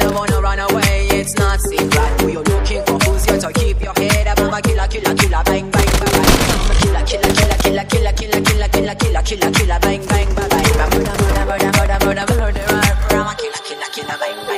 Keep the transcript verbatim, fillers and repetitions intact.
don't wanna run away, it's not safe. Right? Who you looking for? Who's here to keep your head up? I'm a killer, killer, killer, bang, bang, bang, bang. I'm a killer, killer, killer, killer, killer, killer, killer, killer, killer, killer, killer, bang, bang, bang, bang. Murder, murder, murder, murder, murder, murder, murder. I'm a killer, killer, killer, bang, bang.